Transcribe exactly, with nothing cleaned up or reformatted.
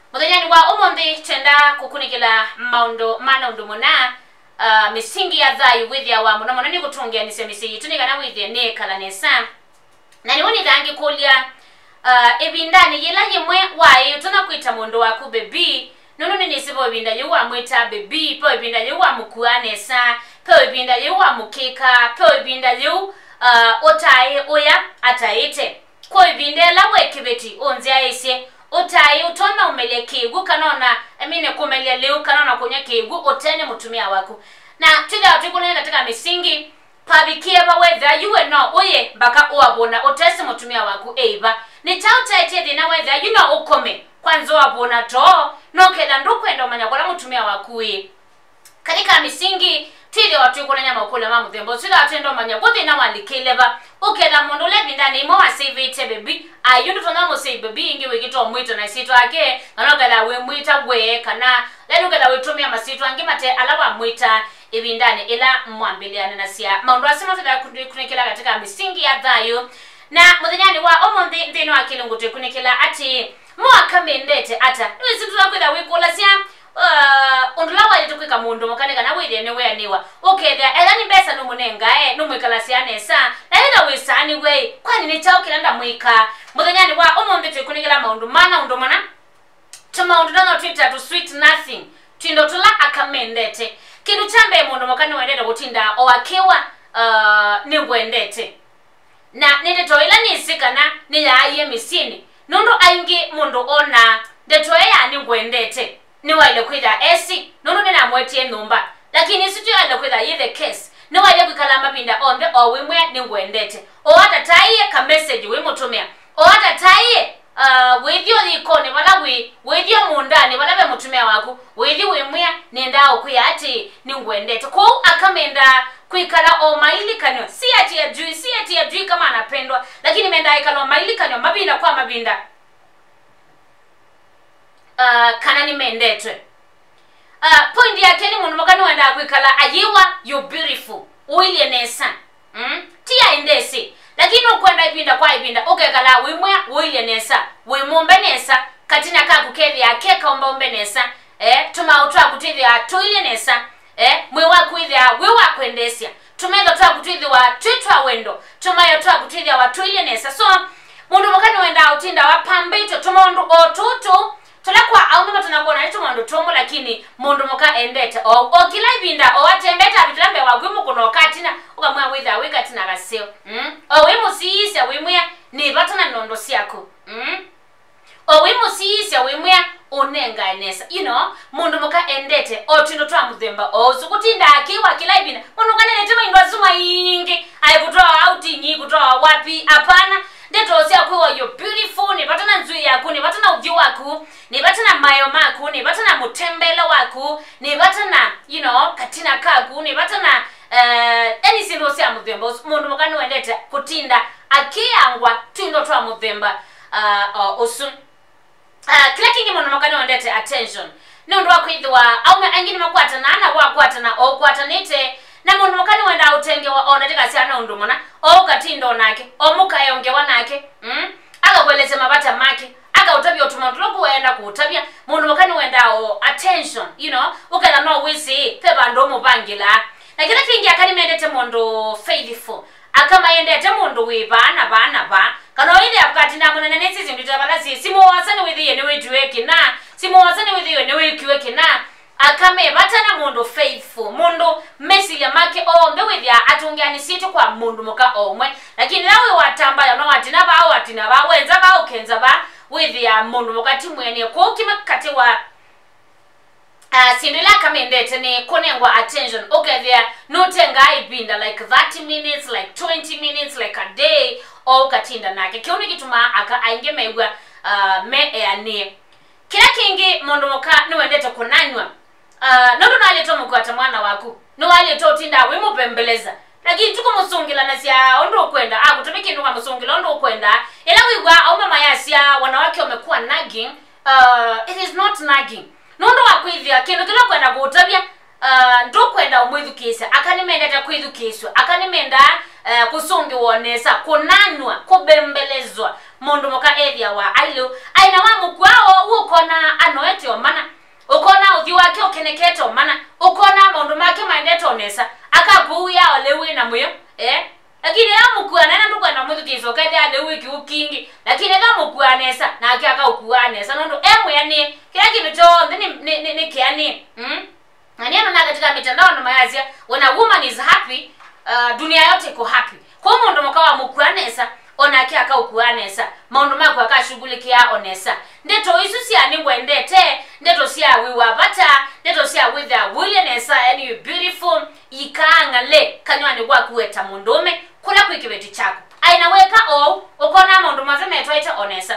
Muthenya ni wa umuthi tenda kukunikila maundo mana undu muna uh, misingi ya thayu withia wa muno muno ni gutungia nise misi yitu ni kana withia ni kala nesa na ni woni thangi kulia uh, ebindani yila yimwe wae tuna kwita mundu waku baby nunu ni nisibo ebinda yu wa mwita baby po ebinda yu wa mukua nesa po ebinda yu wa mukeka po ebinda yu uh, otae oya ataite ko ebinda la wekibeti onzia ese otai utona umelia kegu kanona amine kumelia leo kanona kunya kegu otene mutumia wako na tida tukune katika misingi pabikia baweza yuwe no oye baka oabona otese mutumia wako eiba ni tauta ete na weza you know ukome kwanza oabona to no keda ndukwenda manya kwa mutumia wako we katika misingi tide watu kuna nyama ukule mamu thembo sida atendo manya bothi na walikeleba ukeda mundu le bindani mo asave ite baby ayundu tona mo say baby ingi wigito mwito na sito ake anogala we mwita we kana lenu gala we tumia masito angi mate alawa mwita ibindani ila mwambiliana na sia maundu asema tida kunikela katika misingi ya thayu na muthenya ni wa omonthi thino akilungu tukunikela ati mo akamendete ata niwe situ nakwenda wikola sia uh undulawa yitukwika mundu mukanika na withia ni we niwa ukethia ela ni besa numunenga eh numwikala sianesa na ila wisani we kwani ni chao kilanda mwika muthenya ni wa omonthi tukunikela maundu mana undu mana tumaundu na twitter to sweet nothing tindo tula akamendete kindu chambe mundu mukani wendete gutinda o akiwa uh ni wendete na nende toila ni sikana ni ya aye misini nundu aingi mundu ona de toya ni wendete ni wale kwida esi nundu nina mwetie numba lakini situ yale kwida ye the case ni wale kwikala mabinda onde o wimwe ni wendete o hata taiye ka message we mutumia o hata taiye uh withio likone wala we withio mundani wala be mutumia wako withio wimwe nenda okuya ati ni wendete ko akamenda kwikala o maili kanyo si ati ya jui si ati ya jui kama anapendwa lakini menda ikala o maili kanyo mabinda kwa mabinda uh kana ni mendetwe uh point yake ni mundu mukani wenda kwikala ayiwa you beautiful uilie nesa mm tia indesi lakini ukwenda ibinda kwa ibinda ukekala wimwe uilie nesa wimombe nesa katina ka kukethi yake kaomba ombe nesa eh tuma utwa kutithia tuilie nesa eh mwe wako ithia we wako endesia tumezo twa kutithia twitwa wendo tumayo twa kutithia watu ile nesa so mundu mukani wenda utinda wapambito tumondu otutu tulakwa au mama tunabona nitu mundu tomo lakini mundu muka endete o o kila ibinda o atembeta bitulambe wagwimu kuno katina ukamwa witha wika tina gaseo mm o we musiyisa wimwe ni batana nondo siako mm o we musiyisa wimwe unenga nesa you know mundu muka endete o tindo twa muthemba o sukutinda akiwa kila ibinda mundu kanene tema indwa zuma yingi ayikutoa outi nyi kutoa wapi apana ndeto sia kwa you beautiful ni batana nzui yako ni batana uji wako ni batana mayo mako ni batana mutembele wako ni batana you know katina kaku ni batana uh, any single sia muthemba mundu mukani wendete kutinda akiangwa tindo twa muthemba uh, uh, osu uh, kila kingi mundu mukani wendete attention nundu wakwithwa au angini makwata na ana wakwata na o kwata nite na mundu mukani wenda utenge wa ona tika siana undu mona o katindo nake o mukayongewa nake mm aga kweleze mabata make aga utabia utumandulo kuenda kuutabia mundu mukani wenda o attention you know ukala no wisi peba ndo mubangila na kila kingi akani mendete mundu faithful akama yendete mundu wibana bana ba kana ile akati na munene nesi zinditabala si simu wasani withiye ni wejuweki na simu wasani withiye ni wekiweki na akame batana mundu faithful mundu mesi ya make o mbe withia atungani situ kwa mundu muka omwe lakini nawe watamba ya no watina ba watina ba wenza ba ukenza ba withia mundu mukati mwene ko kimakati wa uh, sindila kamendete ni konengwa attention okay there no tenga ibinda like thirty minutes like twenty minutes like a day o katinda nake kioni kituma aka ainge megwa uh, me ene kila kingi mundu muka ni wendete kunanywa uh, nondo naleta mukwata mwana wako no waleta utinda we mupembeleza lakini tuko musungila na sia ondo kwenda ah kutumiki ndo musungila ondo kwenda ela wiwa au mama yasia wanawake wamekuwa nagging uh, it is not nagging nondo wakwithia kindu kilo kwenda kutabia uh, ndo kwenda umwithukisa akanimenda kwithukiswa akanimenda uh, kusungi wonesa kunanwa kubembelezwa mundu muka ethia wa ailu aina wa mukwao uko na ano keneketo mana ukona maundu make maendete onesa akaguya olewi na muyo eh lakini amukwana na ndukwana muthukizo kaide alewi kiukingi lakini akamukwanesa na akiaka ukwanesa nondo emu yani kila kintu cho ni ni ni kiani mm naniano na katika mitandao na mayazia when a woman is happy uh, dunia yote iko happy kwa mundu mukawa mukwanesa ona akiaka ukwanesa maundu mako akashughulikia onesa ndeto isu sia ni wendete ndeto sia wiwa bata ndeto sia with a willingnessa and you beautiful ikangale kanywani kwa kuweta mundume kula kwikibeti chako ainaweka o ukona maundu mazeme twaita onesa